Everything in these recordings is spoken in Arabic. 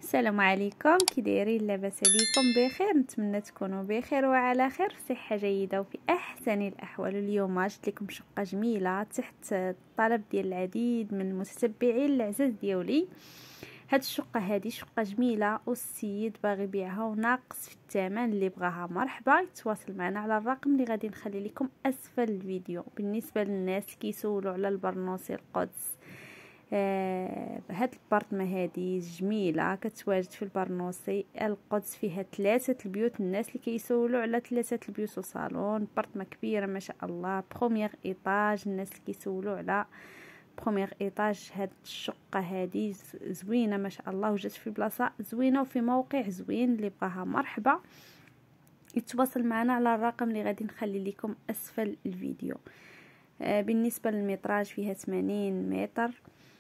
السلام عليكم، كي دايرين؟ لاباس عليكم؟ بخير؟ نتمنى تكونوا بخير وعلى خير، في صحه جيده وفي احسن الاحوال. اليوم جبت لكم شقه جميله تحت الطلب ديال العديد من المتتبعين العزاز ديالي. هاد الشقه هذه شقه جميله والسيد باغي يبيعها وناقص في الثمن. اللي بغاها مرحبا يتواصل معنا على الرقم اللي غادي نخلي لكم اسفل الفيديو. بالنسبه للناس اللي كيسولوا على البرنوسي القدس، هاد البارطمه هذه جميله كتواجد في البرنوسي القدس، فيها 3 البيوت. الناس اللي كيسولوا على 3 البيوت وصالون، بارطمه كبيره ما شاء الله، بروميير ايطاج. الناس اللي كيسولوا على بروميير ايطاج، هاد الشقه هذه زوينه ما شاء الله، وجات في بلاصه زوينه وفي موقع زوين. اللي بغاها مرحبا يتواصل معنا على الرقم اللي غادي نخلي لكم اسفل الفيديو. بالنسبه للمتراج فيها 80 متر.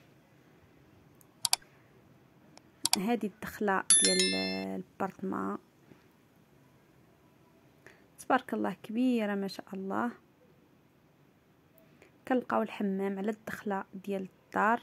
هذه الدخله ديال البارطمه تبارك الله كبيره ما شاء الله. كنلقاو الحمام على الدخله ديال الدار.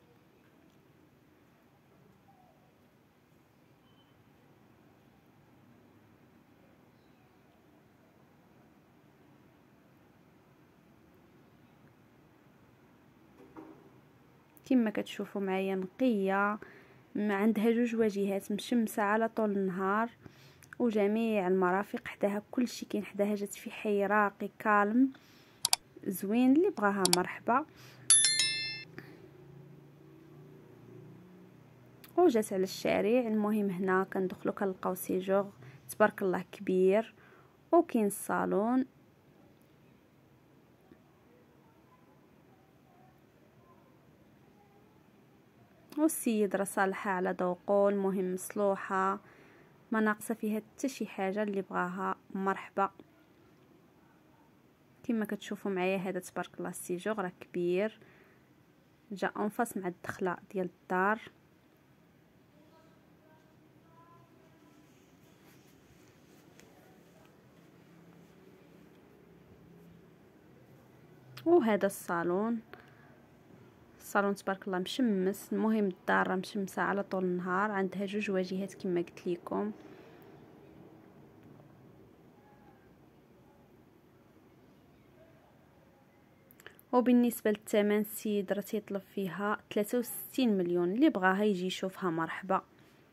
كما كتشوفوا معايا نقيه، ما عندها 2 واجهات مشمسه على طول النهار، وجميع المرافق حداها، كلشي كاين حداها. جات في حي راقي كالم زوين. اللي بغاها مرحبا. وجات على الشارع. المهم هنا كندخلوا كنلقاو سيجور تبارك الله كبير، وكاين الصالون والسيد راه صالحه على ذوقو. المهم مصلوحه ما ناقصه فيها حتى شي حاجه. اللي بغاها مرحبا. كما كتشوفوا معايا هذا تبارك الله السيجور راه كبير، جا انفاس مع الدخله ديال الدار. وهذا الصالون تبارك الله مشمس. المهم الدار مشمسه على طول النهار، عندها 2 واجهات كما قلت لكم. وبالنسبه للثمن، السيد راه تيطلب فيها 63 مليون. اللي بغاها يجي يشوفها مرحبا.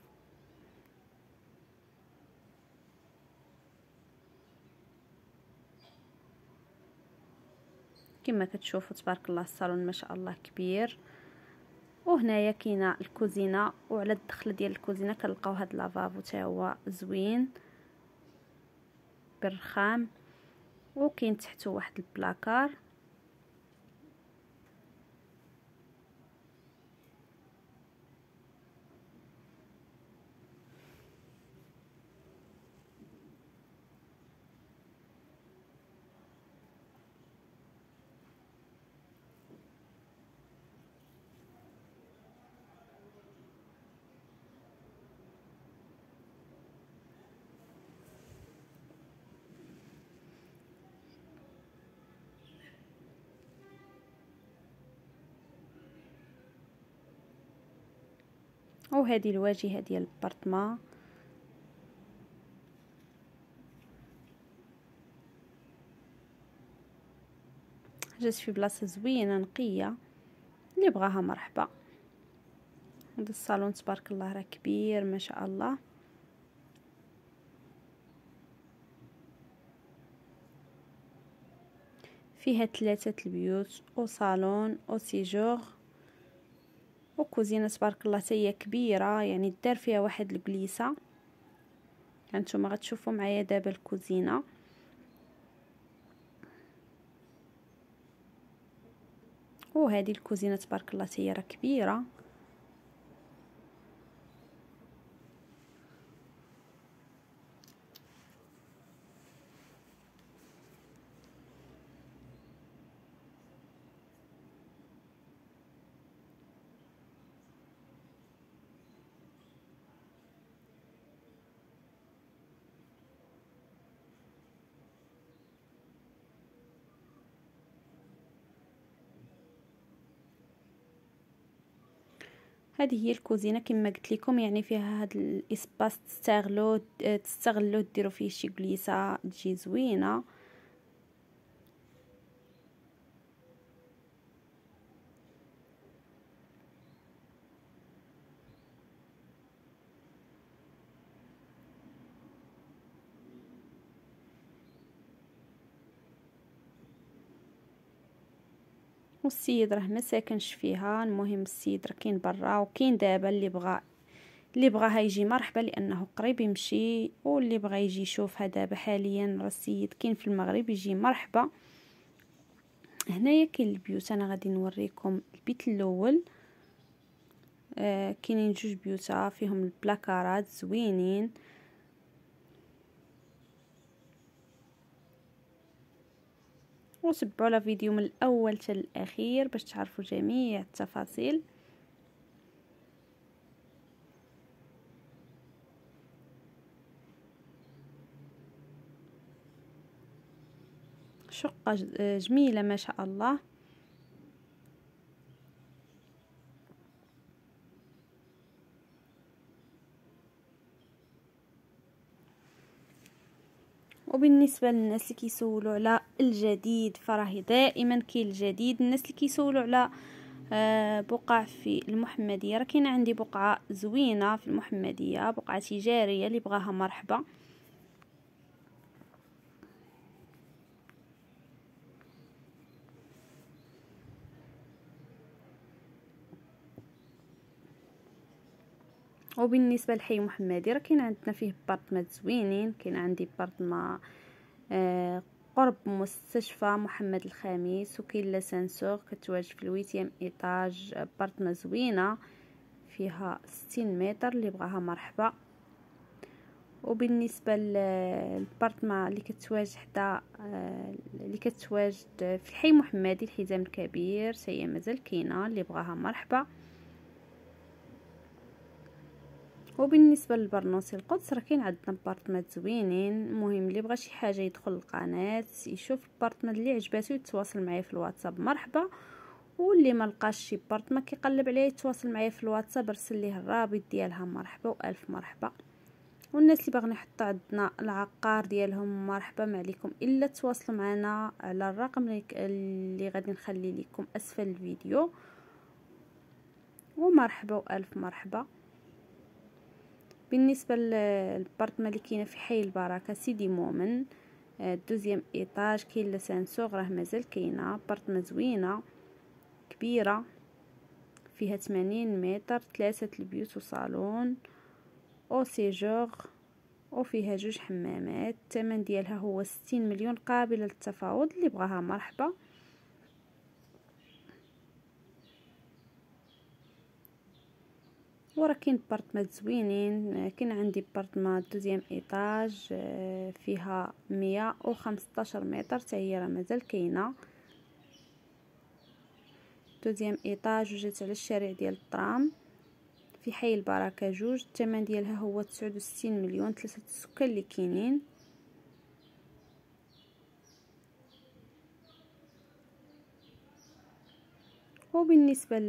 كما كتشوفوا تبارك الله الصالون ما شاء الله كبير. وهنايا كاينه الكوزينه، وعلى الدخله ديال الكوزينه كنلقاو هاد لافابو حتى هو زوين بالرخام، وكاين تحته واحد البلاكار. وهذه الواجهه ديال البارطمه. جات في بلاصه زوينه نقيه. اللي بغاها مرحبا. هذا الصالون تبارك الله راه كبير ما شاء الله. فيها 3 البيوت وصالون وسيجور وكوزينه تبارك الله حتى هي كبيره، يعني دار فيها واحد البليصه. هانتوما غتشوفوا معايا دابا الكوزينه. وهذه الكوزينه تبارك الله حتى هي راه كبيره. هذه هي الكوزينه كما قلت لكم، يعني فيها هذا الاسباس تستغلوا ديروا فيه شي كليسه تجي زوينه. والسيد راه ما ساكنش فيها، المهم السيد راه كاين برا، وكاين دابا اللي بغاها يجي مرحبا لانه قريب يمشي، واللي بغى يجي يشوفها دابا حاليا راه السيد كاين في المغرب يجي مرحبا. هنايا كاين البيوت، انا غادي نوريكم البيت الاول. كاينين جوج بيوتا فيهم البلاكارات زوينين. وتبعوا لا فيديو من الاول حتى الاخير باش تعرفوا جميع التفاصيل. شقة جميلة ما شاء الله. وبالنسبة للناس اللي كيسولوا على الجديد فراه دائما كاين الجديد. الناس اللي كيسولوا على بقع في المحمدية، راه كاينه عندي بقعة زوينة في المحمدية، بقعة تجارية اللي بغاها مرحبا. وبالنسبه لحي محمدي راه كاين عندنا فيه بارتمات زوينين. كاين عندي بارتما قرب مستشفى محمد الخامس، وكاين لاسانسور كتواجد في الويتيام ايطاج، بارتما زوينه فيها 60 متر اللي بغاها مرحبا. وبالنسبه للبارتما اللي كتواجد حدا اللي كتواجد في الحي محمدي الحزام الكبير هي مازال كاينه اللي بغاها مرحبا. وبالنسبه للبرنوسي القدس راه كاين عندنا بارتمات زوينين. المهم اللي بغى شي حاجه يدخل القناه يشوف البارتمات اللي عجباتو يتواصل معايا في الواتساب مرحبا، واللي ما لقاش شي بارتما كيقلب عليا يتواصل معايا في الواتساب ارسل ليه الرابط ديالها مرحبا والف مرحبا. والناس اللي باغيين يحطوا عندنا العقار ديالهم مرحبا، ما عليكم الا تواصلوا معنا على الرقم اللي غادي نخلي لكم اسفل الفيديو. ومرحبا والف مرحبا. بالنسبه للبارتما اللي كاينه في حي البركه سيدي مومن دوزيام ايطاج، كاين لاسانسور راه مازال كاينه، بارتما زوينه كبيره فيها 80 متر، 3 البيوت وصالون او سيجور، وفيها جوج حمامات. الثمن ديالها هو 60 مليون قابله للتفاوض، اللي بغاها مرحبا. ورا كاين بارتمات زوينين. كاين عندي بارتما دوزيام ايطاج فيها 115 متر حتى هي راه مازال كاينه، دوزيام ايطاج وجات على الشارع ديال الطرام في حي البركه جوج. الثمن ديالها هو 69 مليون، 3 السكان اللي كاينين. وبالنسبه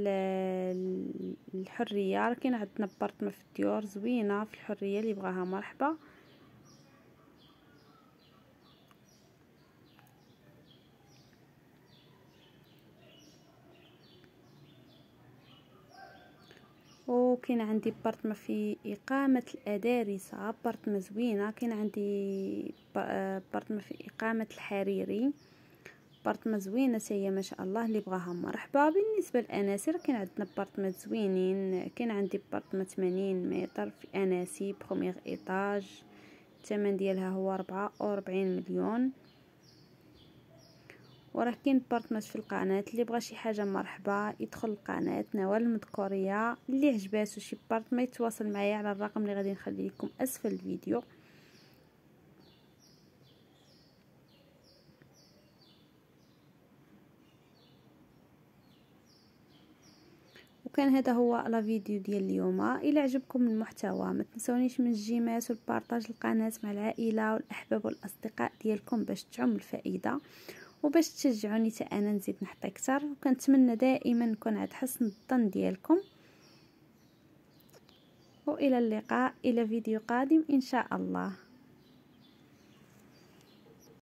للحريه راه كاين عندنا بارتما في الديور زوينه في الحريه اللي بغاها مرحبا. وكاين عندي بارتما في اقامه الادارسه، بارتما زوينه. كاين عندي بارتما في اقامه الحريري، بارتما زوينه هي ما شاء الله اللي بغاها مرحبا. بالنسبه للاناسي راه كاين عندنا بارتمات زوينين. كاين عندي بارتما 80 متر في اناسي بروميير ايطاج، الثمن ديالها هو 44 مليون. وراه كاين بارتمات في القناه، اللي بغى شي حاجه مرحبا يدخل القناه نوال المذكوريه. اللي عجباتو شي بارتما يتواصل معايا على الرقم اللي غادي نخلي لكم اسفل الفيديو. وكان هذا هو لا فيديو ديال اليوم. الى عجبكم المحتوى ما تنسونيش من الجيمات والبارطاج القناه مع العائله والاحباب والاصدقاء ديالكم باش تعم الفائده وباش تشجعوني حتى انا نزيد نحط اكثر. وكنتمنى دائما نكون عند حسن الظن ديالكم. وإلى اللقاء إلى فيديو قادم إن شاء الله.